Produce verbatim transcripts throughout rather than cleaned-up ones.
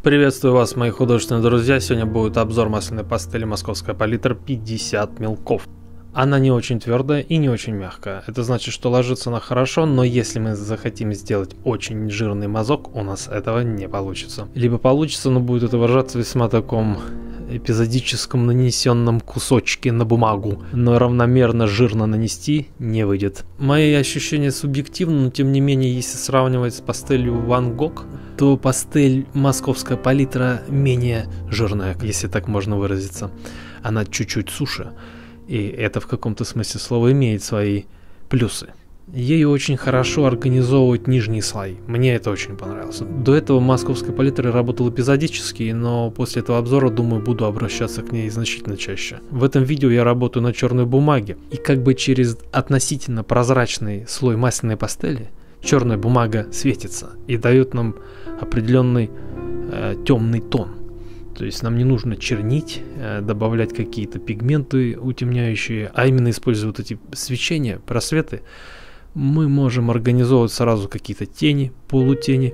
Приветствую вас, мои художественные друзья. Сегодня будет обзор масляной пастели Московская палитра пятьдесят мелков. Она не очень твердая и не очень мягкая. Это значит, что ложится она хорошо, но если мы захотим сделать очень жирный мазок, у нас этого не получится. Либо получится, но будет это выражаться в весьма таком эпизодическом нанесенном кусочке на бумагу, но равномерно жирно нанести не выйдет. Мои ощущения субъективны, но тем не менее, если сравнивать с пастелью Ван Гог, то пастель Московская палитра менее жирная, если так можно выразиться. Она чуть-чуть суше, и это в каком-то смысле слова имеет свои плюсы. Ей очень хорошо организовывать нижние слои. Мне это очень понравилось. До этого Московская палитра работала эпизодически, но после этого обзора, думаю, буду обращаться к ней значительно чаще. В этом видео я работаю на черной бумаге, и как бы через относительно прозрачный слой масляной пастели черная бумага светится и дает нам определенный э, темный тон. То есть нам не нужно чернить, э, добавлять какие-то пигменты утемняющие, а именно используя вот эти свечения, просветы. Мы можем организовывать сразу какие-то тени, полутени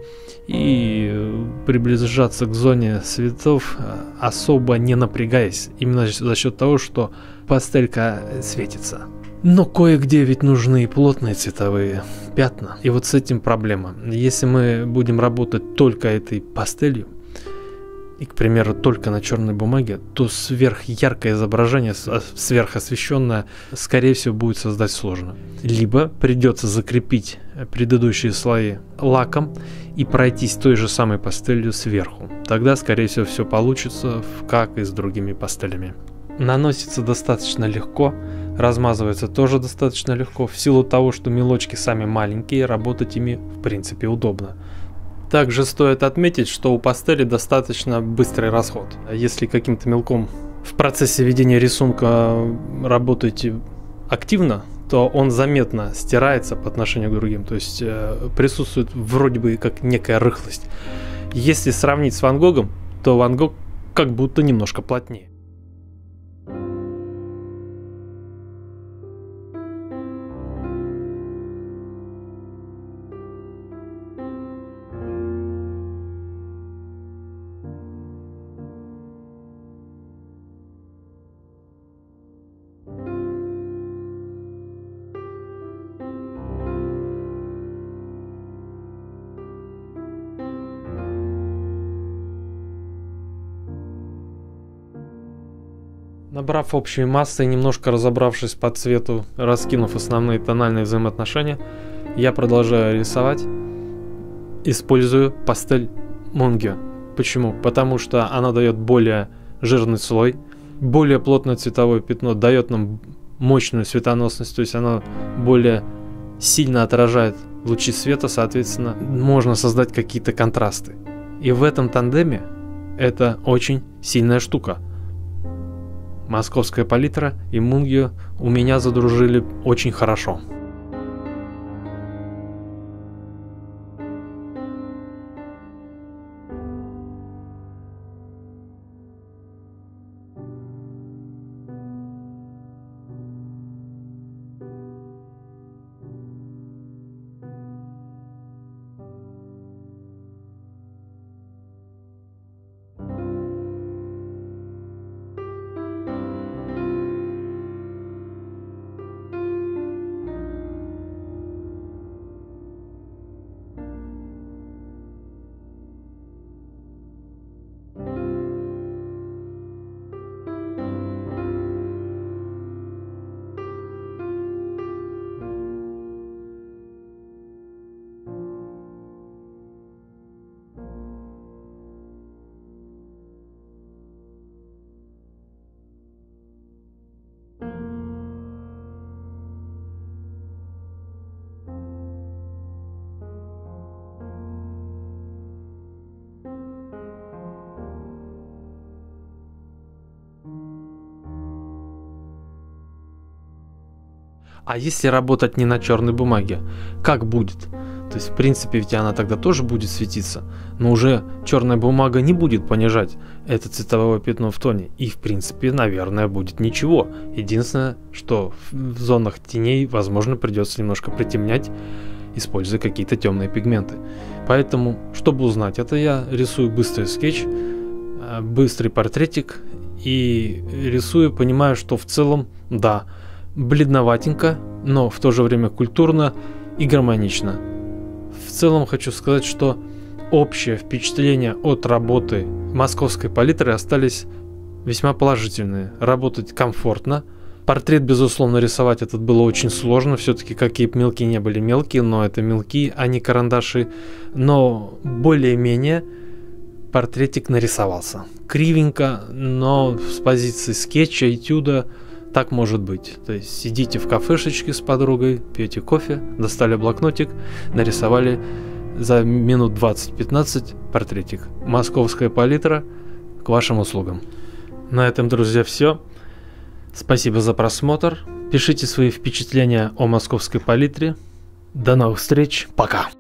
и приближаться к зоне цветов, особо не напрягаясь, именно за счет того, что пастелька светится. Но кое-где ведь нужны плотные цветовые пятна, и вот с этим проблема. Если мы будем работать только этой пастелью, и, к примеру, только на черной бумаге, то сверхяркое изображение, сверхосвещенное, скорее всего, будет создать сложно. Либо придется закрепить предыдущие слои лаком и пройтись той же самой пастелью сверху. Тогда, скорее всего, все получится, как и с другими пастелями. Наносится достаточно легко, размазывается тоже достаточно легко. В силу того, что мелочки сами маленькие, работать ими, в принципе, удобно. Также стоит отметить, что у пастели достаточно быстрый расход. Если каким-то мелком в процессе ведения рисунка работаете активно, то он заметно стирается по отношению к другим. То есть э, присутствует вроде бы как некая рыхлость. Если сравнить с Ван Гогом, то Ван Гог как будто немножко плотнее. Набрав общей массы и немножко разобравшись по цвету, раскинув основные тональные взаимоотношения, я продолжаю рисовать, используя пастель Мунгио. Почему? Потому что она дает более жирный слой, более плотное цветовое пятно, дает нам мощную светоносность, то есть она более сильно отражает лучи света, соответственно, можно создать какие-то контрасты. И в этом тандеме это очень сильная штука. Московская палитра и Мунгио у меня задружили очень хорошо. А если работать не на черной бумаге, как будет? То есть, в принципе, ведь она тогда тоже будет светиться, но уже черная бумага не будет понижать это цветовое пятно в тоне. И, в принципе, наверное, будет ничего. Единственное, что в зонах теней, возможно, придется немножко притемнять используя какие-то темные пигменты. Поэтому, чтобы узнать это, я рисую быстрый скетч, быстрый портретик и рисую, понимаю, что в целом, да, бледноватенько, но в то же время культурно и гармонично. В целом хочу сказать, что общее впечатление от работы московской палитры остались весьма положительные. Работать комфортно. Портрет, безусловно, рисовать этот было очень сложно. Все-таки какие бы мелки не были мелкие, но это мелки, а не карандаши. Но более-менее портретик нарисовался. Кривенько, но с позиции скетча, этюда так может быть. То есть сидите в кафешечке с подругой, пьете кофе, достали блокнотик, нарисовали за минут двадцать-пятнадцать портретик. Московская палитра к вашим услугам. На этом, друзья, все. Спасибо за просмотр. Пишите свои впечатления о московской палитре. До новых встреч. Пока.